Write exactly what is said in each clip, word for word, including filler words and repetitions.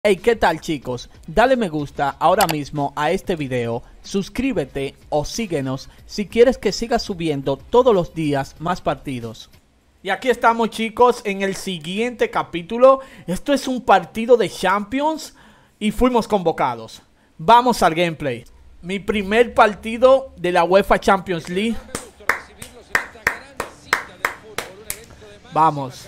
Hey, ¿qué tal, chicos? Dale me gusta ahora mismo a este video, suscríbete o síguenos si quieres que siga subiendo todos los días más partidos. Y aquí estamos, chicos, en el siguiente capítulo. Esto es un partido de Champions y fuimos convocados. Vamos al gameplay. Mi primer partido de la UEFA Champions League. Vamos.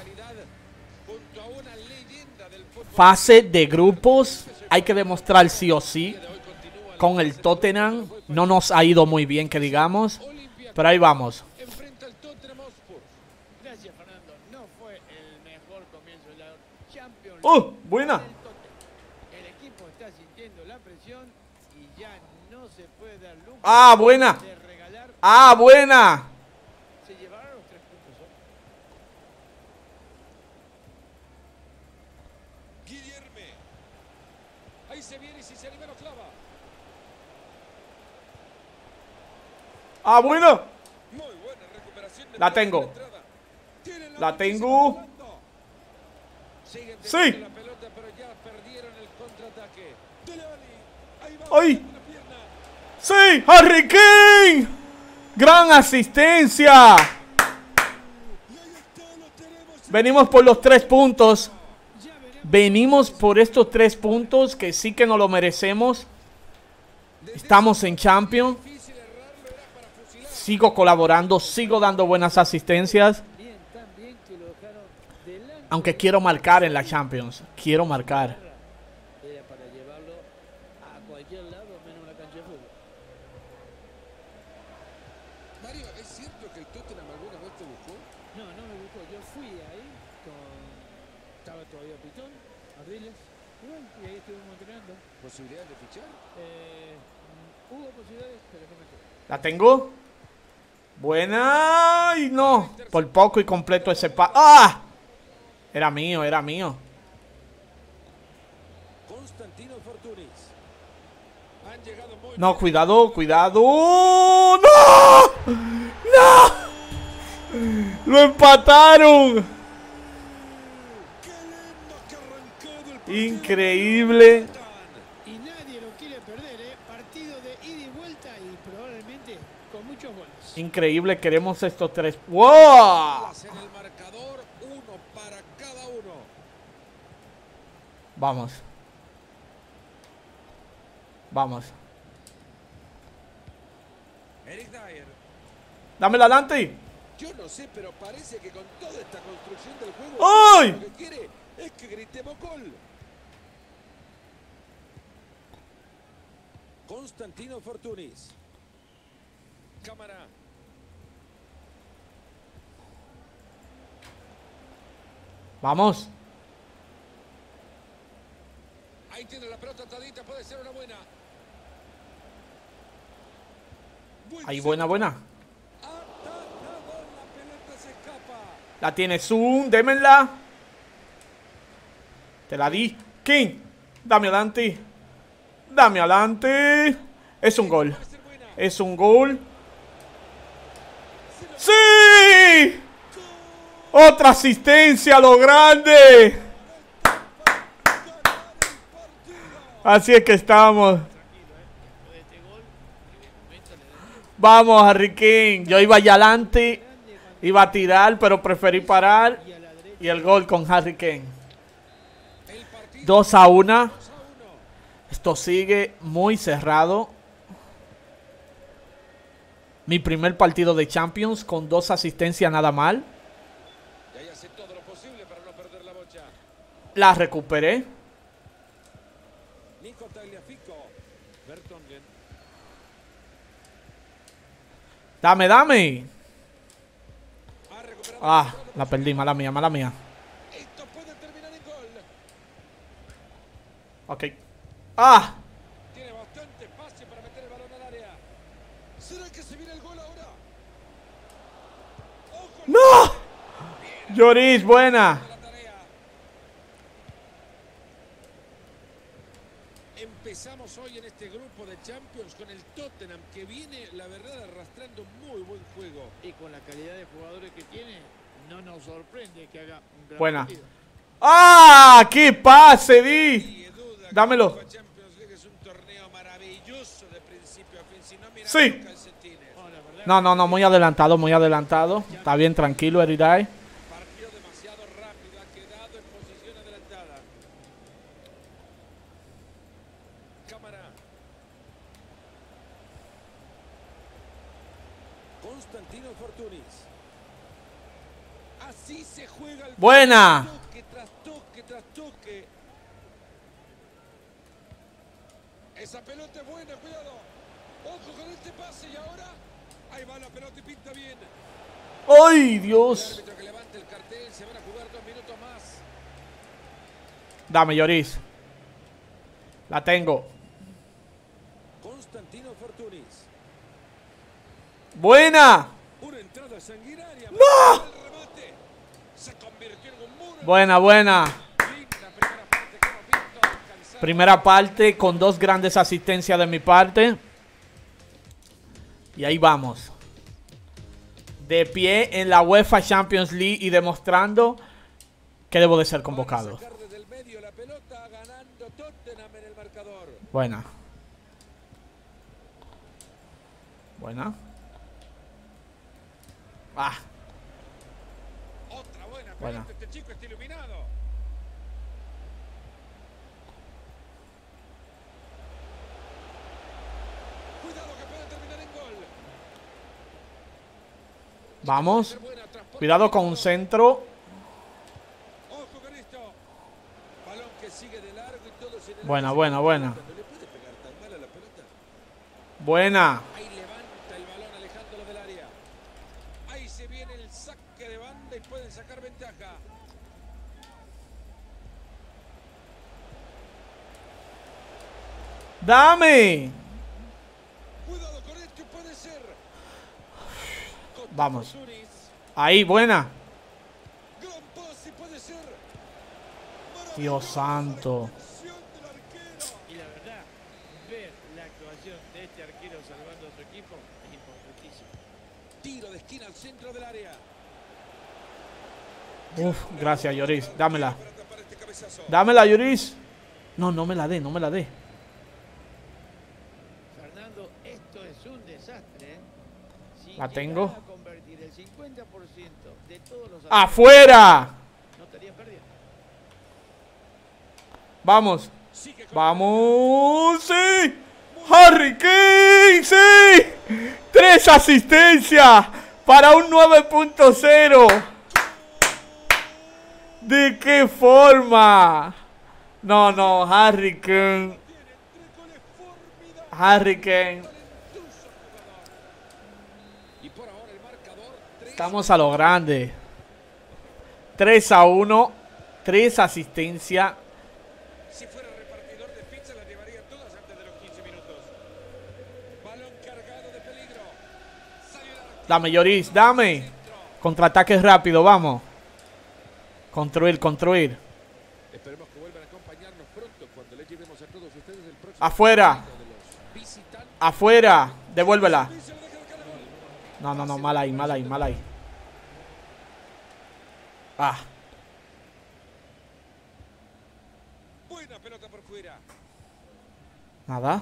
Fase de grupos, hay que demostrar sí o sí. Con el Tottenham no nos ha ido muy bien, que digamos, pero ahí vamos. ¡Oh! Buena. ¡Ah, buena! ¡Ah, buena! Ahí se viene y si se libera clava. ¡Ah, bueno! Muy buena recuperación de La tengo. la, La tengo. Sí. La pelota, pero ya perdieron el contraataque. Ahí va. ¡Ay! ¡Sí! ¡Harry Kane! ¡Gran asistencia! Venimos por los tres puntos. Venimos por estos tres puntos que sí que nos lo merecemos. Estamos en Champions. Sigo colaborando, sigo dando buenas asistencias. Aunque quiero marcar en la Champions. Quiero marcar. Mario, ¿es cierto que el Tottenham alguna vez te buscó? No, no me buscó. Yo fui ahí con... Estaba todavía Pitón, Ardiles. Y bueno, y ahí estuvimos entrenando. ¿Posibilidades de fichar? Eh, hubo posibilidades, pero no me quedé. ¿La tengo? Buena. Y no. Por poco y completo ese pa... ¡Ah! Era mío, era mío. Constantino Fortunis. Han llegado muy No, bien. cuidado, cuidado. ¡No! ¡No! ¡Lo empataron! Increíble. Y nadie lo quiere perder, ¿eh? Partido de ida y vuelta y probablemente con muchos goles. Increíble, queremos estos tres. ¡Wow! En el marcador, uno para cada uno. Vamos. Vamos. Eric Dyer. Dámela adelante. Yo no sé, pero parece que con toda esta construcción del juego, ¡Ay! lo que quiere es que gritemos gol. Constantino Fortunis. Cámara. Vamos. Ahí tiene la pelota atadita, puede ser una buena. Buen Ahí, buena, buena. Atajador, la pelota se escapa. La tiene Zoom, démenla. Te la di. King, dame adelante. Dame adelante. Es un gol. Es un gol. ¡Sí! Otra asistencia a lo grande. Así es que estamos. Vamos, Harry Kane. Yo iba allá adelante. Iba a tirar, pero preferí parar. Y el gol con Harry Kane. dos a uno. Esto sigue muy cerrado. Mi primer partido de Champions con dos asistencias nada mal. Y ahí hace todo lo posible para no perder la bocha. La recuperé. Nico Tagliafico. Vertonghen. Dame, dame. Ha recuperado. Ah, la perdí, mala mía, mala mía. Esto puede terminar en gol. Ok. Ah, Tiene bastante espacio para meter el balón al área. ¿Será que se viene el gol ahora? ¡Ojo! no. Lloris, buena. La tarea. Empezamos hoy en este grupo de Champions con el Tottenham, que viene, la verdad, arrastrando un muy buen juego. Y con la calidad de jugadores que tiene, no nos sorprende que haga un gran Buena. partido. ¡Ah! ¡Qué pase, di! Y duda Dámelo. Champions League es un torneo maravilloso de principio a fin. Si no, mira Sí. los calcetines. No, la verdad, No, no, no, muy adelantado, muy adelantado. Está bien, tranquilo, Eriday. Partió demasiado rápido, ha quedado en posición adelantada. Cámara. Constantino Fortunis. Así se juega el Buena. toque tras toque tras toque. Esa pelota es buena, cuidado. Ojo con este pase y ahora ahí va la pelota y pinta bien. ¡Ay, El Dios! árbitro que levante el cartel, se van a jugar dos minutos más. Dame, Lloris. La tengo. Constantino Fortunis. ¡Buena! Una entrada sanguinaria. ¡No! El remate se convirtió en un muro. Buena, buena. Linda primera parte que hemos visto, alcanzar. Primera parte con dos grandes asistencias de mi parte. Y ahí vamos. De pie en la UEFA Champions League y demostrando que debo de ser convocado. Van a sacar desde el medio la pelota, ganando Tottenham en el marcador. Buena. Buena. Ah, Otra buena Buena. pelota, este chico está iluminado. Cuidado que puede terminar en gol. vamos. Ser buena, transporte Cuidado con un centro. Ojo con esto. Balón que sigue de largo y todo sin el Buena, área. buena, buena. No le puede pegar tan mal a la pelota. Buena. Ahí levanta el balón alejándolo del área. Ahí se viene el saque de banda y pueden sacar ventaja. Dame. Cuidado con esto, puede ser. Vamos. Fortunis. Ahí, buena. Gran pase, puede ser. Dios santo. Acción del arquero. y la verdad, ver la actuación de este arquero salvando a su equipo es importantísimo. Tiro de esquina al centro del área. Uf, gracias, Lloris. Dámela. Para tapar este cabezazo. Dámela, Lloris. No, no me la dé, no me la dé. Fernando, esto es un desastre. ¿eh? Si La llegara tengo. a convertir el cincuenta por ciento de todos los ¡Afuera! no estaría perdiendo. Vamos. Sigue con- Vamos. ¡Sí! ¡Harry Kane! ¡Sí! ¡Tres asistencias! Para un nueve punto cero. ¿De qué forma? No, no, Harry Kane. Harry Kane. Y por ahora el marcador tres. Estamos a lo grande. tres a uno. tres asistencias. Si fuera repartidor de pizza las llevaría todas antes de los quince minutos. Balón cargado de peligro. Salió la Dame, Lloris, dame. Contraataque rápido, vamos. Construir, construir. Esperemos que vuelvan a acompañarnos pronto cuando les llevemos a todos ustedes el próximo Afuera. partido de los visitantes. Afuera. Devuélvela. Y se lo deja de cara a gol. No, no, no, mal ahí, mal ahí, mal ahí. Ah, Buena pelota por fuera. nada.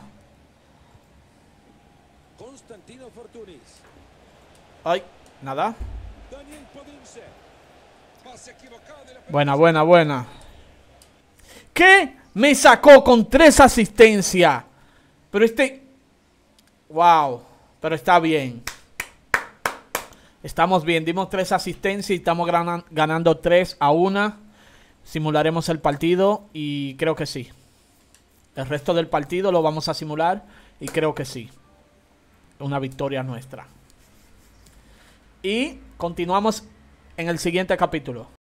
Constantino Fortunis. Ay, nada. Daniel Podince. Pase equivocado de la pelota. Buena, buena, buena. ¿Qué? Me sacó con tres asistencias. Pero este... Wow. Pero está bien. Estamos bien. Dimos tres asistencias y estamos ganan- ganando tres a una. Simularemos el partido y creo que sí. El resto del partido lo vamos a simular y creo que sí. Una victoria nuestra. Y continuamos en el siguiente capítulo.